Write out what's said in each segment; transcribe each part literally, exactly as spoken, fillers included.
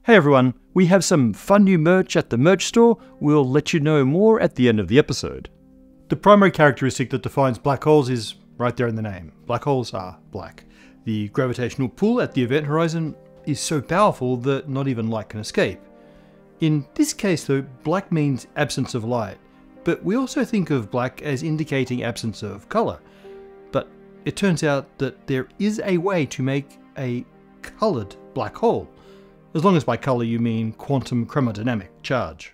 Hey everyone, we have some fun new merch at the merch store. We'll let you know more at the end of the episode. The primary characteristic that defines black holes is right there in the name. Black holes are black. The gravitational pull at the event horizon is so powerful that not even light can escape. In this case though, black means absence of light, but we also think of black as indicating absence of colour. But it turns out that there is a way to make a coloured black hole. As long as by colour you mean quantum chromodynamic charge.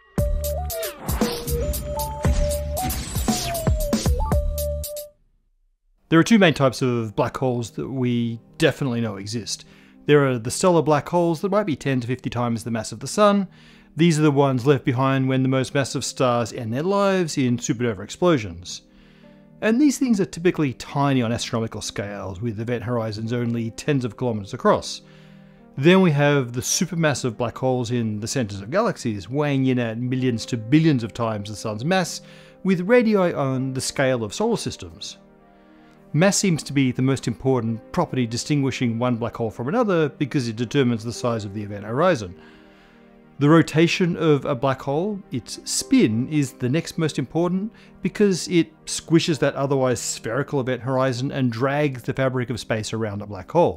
There are two main types of black holes that we definitely know exist. There are the stellar black holes that might be ten to fifty times the mass of the Sun. These are the ones left behind when the most massive stars end their lives in supernova explosions. And these things are typically tiny on astronomical scales, with event horizons only tens of kilometers across. Then we have the supermassive black holes in the centers of galaxies, weighing in at millions to billions of times the Sun's mass, with radii on the scale of solar systems. Mass seems to be the most important property distinguishing one black hole from another because it determines the size of the event horizon. The rotation of a black hole, its spin, is the next most important because it squishes that otherwise spherical event horizon and drags the fabric of space around a black hole.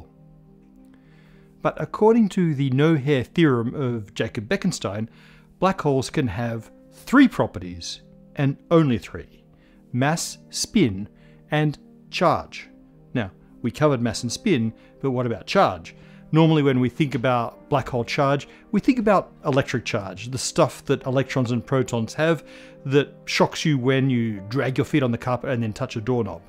But according to the no-hair theorem of Jacob Bekenstein, black holes can have three properties, and only three: mass, spin, and charge. Now, we covered mass and spin, but what about charge? Normally when we think about black hole charge, we think about electric charge, the stuff that electrons and protons have that shocks you when you drag your feet on the carpet and then touch a doorknob.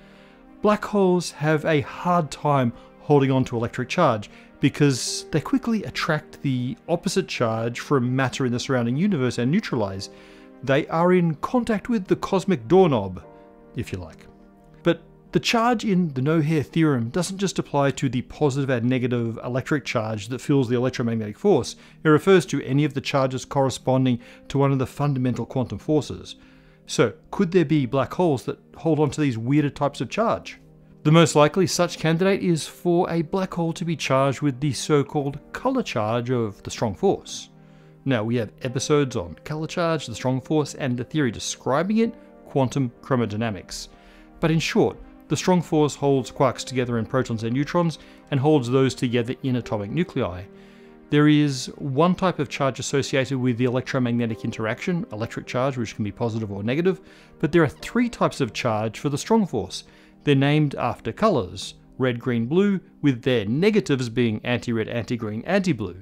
Black holes have a hard time holding on to electric charge because they quickly attract the opposite charge from matter in the surrounding universe and neutralize. They are in contact with the cosmic doorknob, if you like. But the charge in the no-hair theorem doesn't just apply to the positive and negative electric charge that fuels the electromagnetic force. It refers to any of the charges corresponding to one of the fundamental quantum forces. So, could there be black holes that hold on to these weirder types of charge? The most likely such candidate is for a black hole to be charged with the so-called colour charge of the strong force. Now, we have episodes on colour charge, the strong force, and the theory describing it, quantum chromodynamics. But in short, the strong force holds quarks together in protons and neutrons, and holds those together in atomic nuclei. There is one type of charge associated with the electromagnetic interaction, electric charge, which can be positive or negative, but there are three types of charge for the strong force. They're named after colours: red, green, blue, with their negatives being anti-red, anti-green, anti-blue.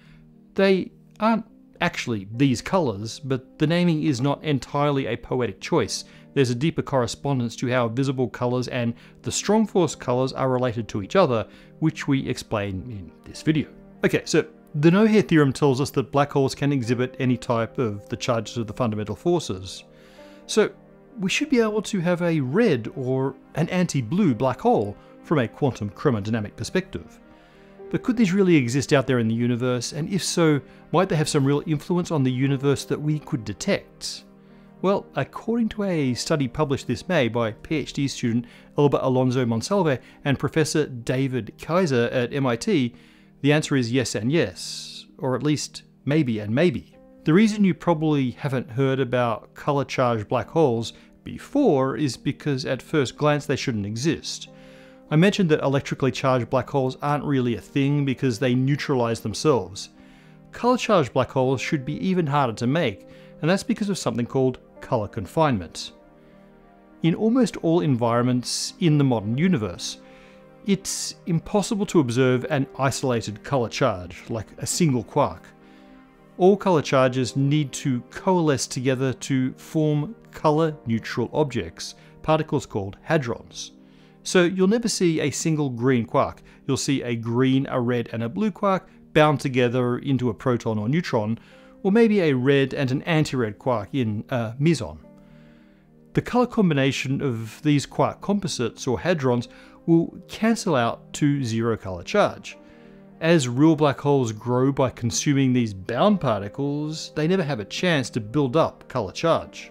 They aren't actually these colours, but the naming is not entirely a poetic choice. There's a deeper correspondence to how visible colours and the strong force colours are related to each other, which we explain in this video. Okay, so the no-hair theorem tells us that black holes can exhibit any type of the charges of the fundamental forces. So we should be able to have a red or an anti-blue black hole from a quantum chromodynamic perspective. But could these really exist out there in the universe, and if so, might they have some real influence on the universe that we could detect? Well, according to a study published this May by PhD student Elba Alonso Monsalve and Professor David Kaiser at M I T, the answer is yes and yes, or at least maybe and maybe. The reason you probably haven't heard about colour-charged black holes before is because at first glance they shouldn't exist. I mentioned that electrically charged black holes aren't really a thing because they neutralize themselves. Colour-charged black holes should be even harder to make, and that's because of something called colour confinement. In almost all environments in the modern universe, it's impossible to observe an isolated colour charge, like a single quark. All colour charges need to coalesce together to form colour-neutral objects, particles called hadrons. So you'll never see a single green quark. You'll see a green, a red, and a blue quark bound together into a proton or neutron, or maybe a red and an anti-red quark in a meson. The colour combination of these quark composites, or hadrons, will cancel out to zero colour charge. As real black holes grow by consuming these bound particles, they never have a chance to build up colour charge.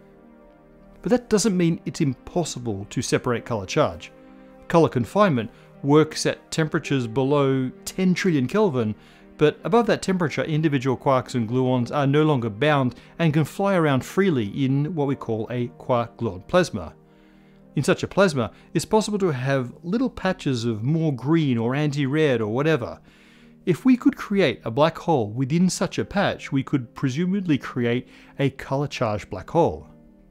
But that doesn't mean it's impossible to separate colour charge. Colour confinement works at temperatures below ten trillion Kelvin, But above that temperature, individual quarks and gluons are no longer bound and can fly around freely in what we call a quark-gluon plasma. In such a plasma, it's possible to have little patches of more green or anti-red or whatever. If we could create a black hole within such a patch, we could presumably create a color-charged black hole.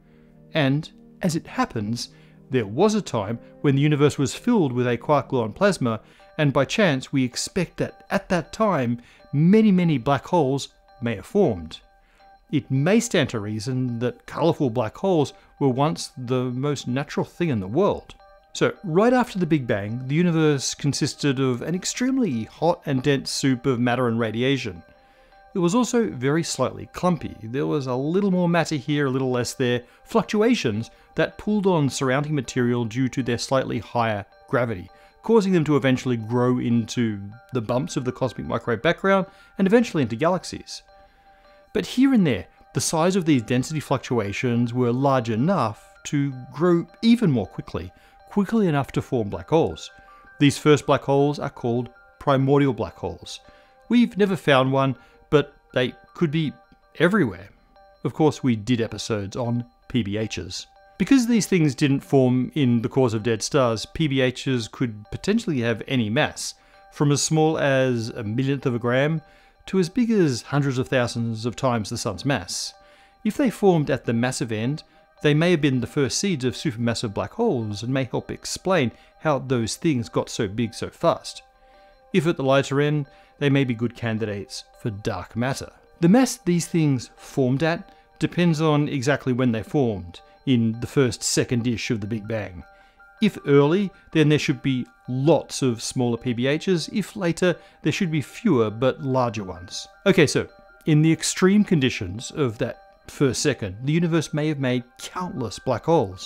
And, as it happens, there was a time when the universe was filled with a quark-gluon plasma, and by chance we expect that at that time many many black holes may have formed. It may stand to reason that colourful black holes were once the most natural thing in the world. So, right after the Big Bang, the universe consisted of an extremely hot and dense soup of matter and radiation. It was also very slightly clumpy. There was a little more matter here, a little less there, fluctuations that pulled on surrounding material due to their slightly higher gravity, causing them to eventually grow into the bumps of the cosmic microwave background and eventually into galaxies. But here and there, the size of these density fluctuations were large enough to grow even more quickly, quickly enough to form black holes. These first black holes are called primordial black holes. We've never found one, but they could be everywhere. Of course, we did episodes on P B Hs. Because these things didn't form in the cores of dead stars, P B Hs could potentially have any mass, from as small as a millionth of a gram to as big as hundreds of thousands of times the Sun's mass. If they formed at the massive end, they may have been the first seeds of supermassive black holes and may help explain how those things got so big so fast. If at the lighter end, they may be good candidates for dark matter. The mass these things formed at depends on exactly when they formed, in the first second-ish of the Big Bang. If early, then there should be lots of smaller P B Hs. If later, there should be fewer but larger ones. Okay, so in the extreme conditions of that first second, the universe may have made countless black holes.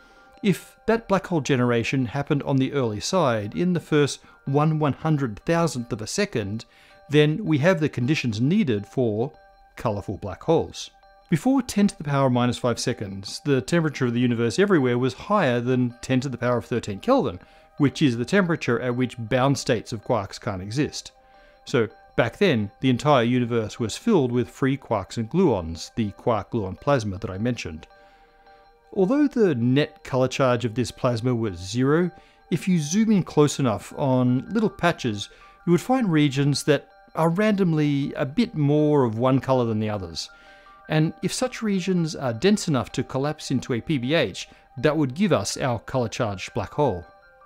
If that black hole generation happened on the early side, in the first one one hundred thousandth of a second, then we have the conditions needed for colourful black holes. Before ten to the power of minus five seconds, the temperature of the universe everywhere was higher than ten to the power of thirteen Kelvin, which is the temperature at which bound states of quarks can't exist. So back then, the entire universe was filled with free quarks and gluons, the quark-gluon plasma that I mentioned. Although the net colour charge of this plasma was zero, if you zoom in close enough on little patches, you would find regions that are randomly a bit more of one colour than the others. And if such regions are dense enough to collapse into a P B H, that would give us our colour-charged black hole.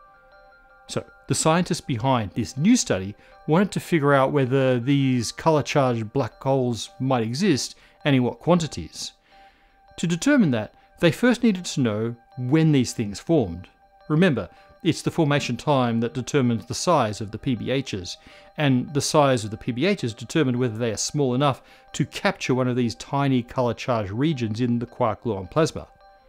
So, the scientists behind this new study wanted to figure out whether these colour-charged black holes might exist and in what quantities. To determine that, they first needed to know when these things formed. Remember, it's the formation time that determines the size of the P B Hs, and the size of the P B Hs determined whether they are small enough to capture one of these tiny colour-charged regions in the quark-gluon plasma.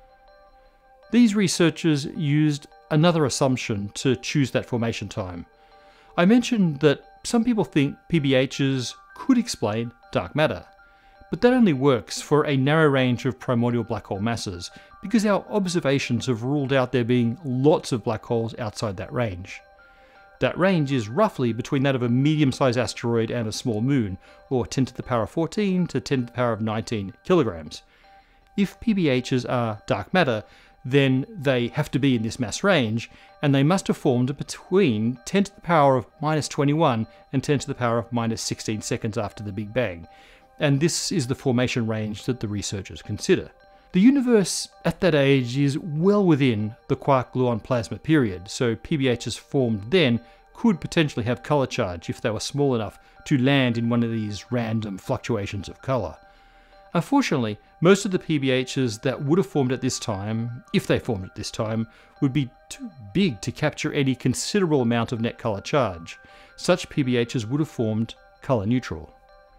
These researchers used another assumption to choose that formation time. I mentioned that some people think P B Hs could explain dark matter, but that only works for a narrow range of primordial black hole masses, because our observations have ruled out there being lots of black holes outside that range. That range is roughly between that of a medium-sized asteroid and a small moon, or ten to the power of fourteen to ten to the power of nineteen kilograms. If P B Hs are dark matter, then they have to be in this mass range, and they must have formed between ten to the power of minus twenty-one and ten to the power of minus sixteen seconds after the Big Bang. And this is the formation range that the researchers consider. The universe at that age is well within the quark-gluon plasma period, so P B Hs formed then could potentially have colour charge if they were small enough to land in one of these random fluctuations of colour. Unfortunately, most of the P B Hs that would have formed at this time, if they formed at this time, would be too big to capture any considerable amount of net colour charge. Such P B Hs would have formed colour neutral.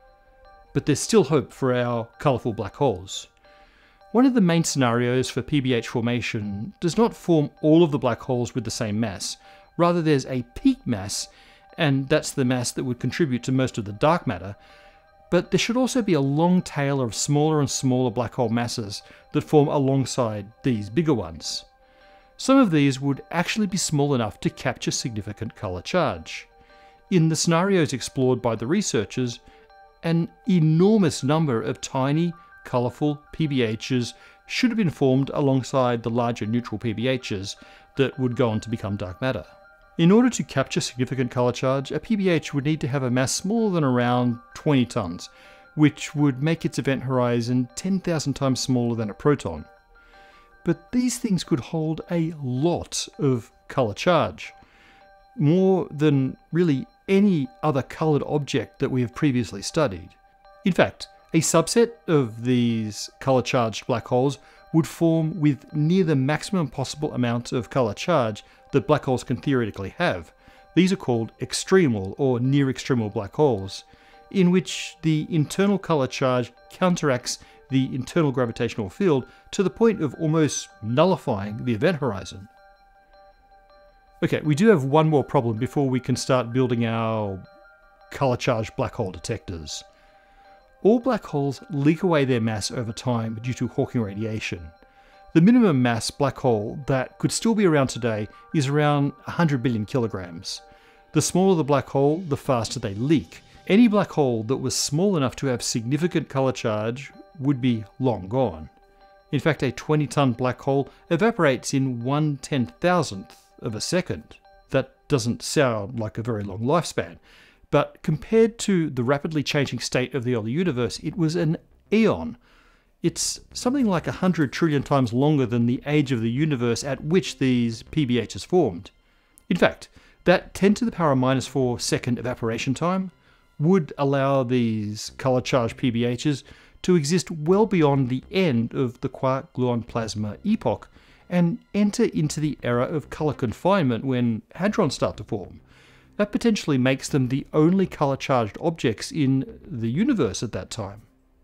But there's still hope for our colourful black holes. One of the main scenarios for P B H formation does not form all of the black holes with the same mass. Rather, there's a peak mass, and that's the mass that would contribute to most of the dark matter. But there should also be a long tail of smaller and smaller black hole masses that form alongside these bigger ones. Some of these would actually be small enough to capture significant colour charge. In the scenarios explored by the researchers, an enormous number of tiny, colourful P B Hs should have been formed alongside the larger neutral P B Hs that would go on to become dark matter. In order to capture significant colour charge, a P B H would need to have a mass smaller than around twenty tons, which would make its event horizon ten thousand times smaller than a proton. But these things could hold a lot of colour charge, more than really any other coloured object that we have previously studied. In fact, a subset of these colour-charged black holes would form with near the maximum possible amount of colour charge that black holes can theoretically have. These are called extremal or near-extremal black holes, in which the internal colour charge counteracts the internal gravitational field to the point of almost nullifying the event horizon. Okay, we do have one more problem before we can start building our colour-charged black hole detectors. All black holes leak away their mass over time due to Hawking radiation. The minimum mass black hole that could still be around today is around one hundred billion kilograms. The smaller the black hole, the faster they leak. Any black hole that was small enough to have significant colour charge would be long gone. In fact, a twenty ton black hole evaporates in one ten thousandth of a second. That doesn't sound like a very long lifespan, but compared to the rapidly changing state of the early universe, it was an eon. It's something like one hundred trillion times longer than the age of the universe at which these P B Hs formed. In fact, that ten to the power minus four second evaporation time would allow these colour-charged P B Hs to exist well beyond the end of the quark-gluon plasma epoch and enter into the era of colour confinement when hadrons start to form. That potentially makes them the only colour-charged objects in the universe at that time.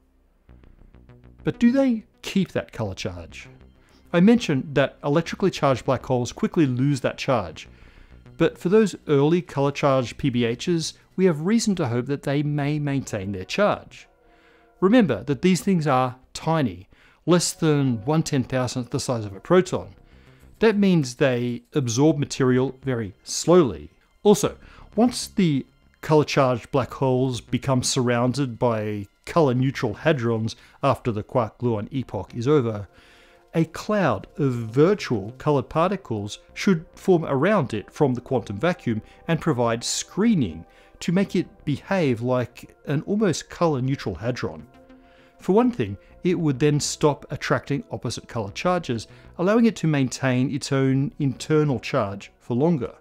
But do they keep that colour charge? I mentioned that electrically charged black holes quickly lose that charge, but for those early colour-charged P B Hs, we have reason to hope that they may maintain their charge. Remember that these things are tiny, less than one ten thousandth the size of a proton. That means they absorb material very slowly. Also, once the colour-charged black holes become surrounded by colour-neutral hadrons after the quark-gluon epoch is over, a cloud of virtual coloured particles should form around it from the quantum vacuum and provide screening to make it behave like an almost colour-neutral hadron. For one thing, it would then stop attracting opposite colour charges, allowing it to maintain its own internal charge for longer.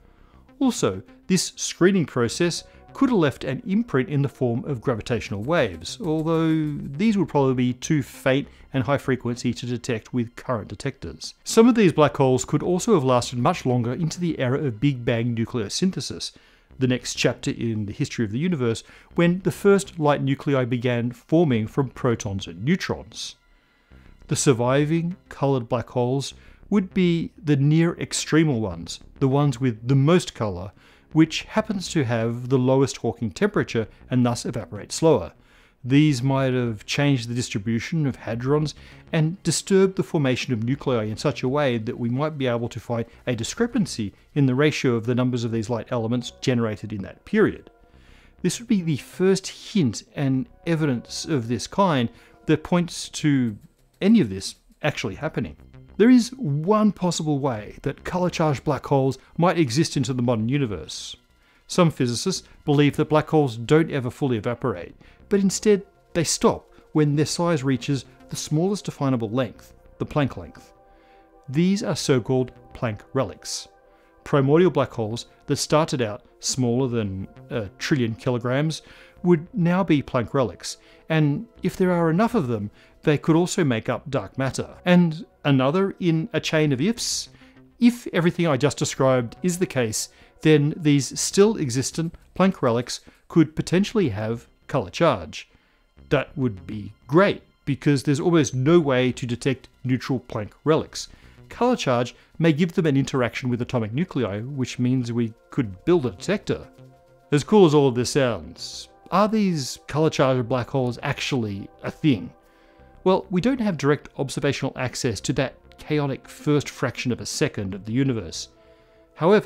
Also, this screening process could have left an imprint in the form of gravitational waves, although these would probably be too faint and high frequency to detect with current detectors. Some of these black holes could also have lasted much longer into the era of Big Bang nucleosynthesis, the next chapter in the history of the universe, when the first light nuclei began forming from protons and neutrons. The surviving coloured black holes would be the near-extremal ones, the ones with the most colour, which happens to have the lowest Hawking temperature and thus evaporate slower. These might have changed the distribution of hadrons and disturbed the formation of nuclei in such a way that we might be able to find a discrepancy in the ratio of the numbers of these light elements generated in that period. This would be the first hint and evidence of this kind that points to any of this actually happening. There is one possible way that colour-charged black holes might exist into the modern universe. Some physicists believe that black holes don't ever fully evaporate, but instead they stop when their size reaches the smallest definable length, the Planck length. These are so-called Planck relics. Primordial black holes that started out smaller than a trillion kilograms would now be Planck relics, and if there are enough of them, they could also make up dark matter. And another in a chain of ifs, if everything I just described is the case, then these still existent Planck relics could potentially have colour charge. That would be great, because there's almost no way to detect neutral Planck relics. Colour charge may give them an interaction with atomic nuclei, which means we could build a detector. As cool as all of this sounds, are these colour-charged black holes actually a thing? Well, we don't have direct observational access to that chaotic first fraction of a second of the universe. However,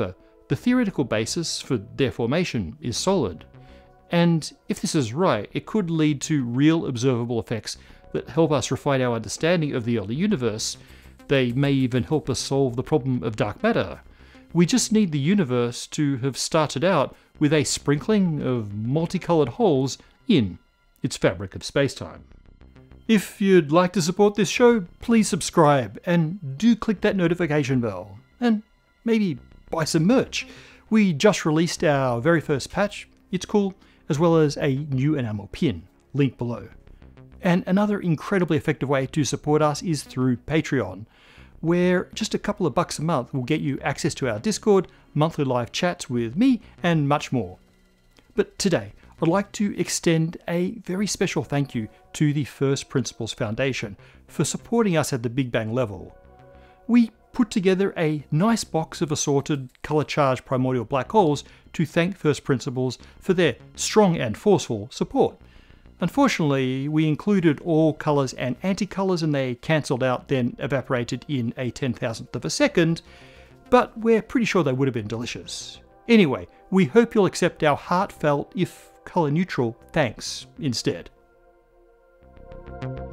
The theoretical basis for their formation is solid. And if this is right, it could lead to real observable effects that help us refine our understanding of the early universe. They may even help us solve the problem of dark matter. We just need the universe to have started out with a sprinkling of multicolored holes in its fabric of spacetime. If you'd like to support this show, please subscribe and do click that notification bell. And maybe buy some merch. We just released our very first patch. It's cool, as well as a new enamel pin, link below. And another incredibly effective way to support us is through Patreon, where just a couple of bucks a month will get you access to our Discord, monthly live chats with me, and much more. But today, I'd like to extend a very special thank you to the First Principles Foundation for supporting us at the Big Bang level. We put together a nice box of assorted color-charged primordial black holes to thank First Principles for their strong and forceful support. Unfortunately, we included all colours and anti-colours and they cancelled out, then evaporated in a ten thousandth of a second, but we're pretty sure they would have been delicious. Anyway, we hope you'll accept our heartfelt, if colour neutral, thanks instead.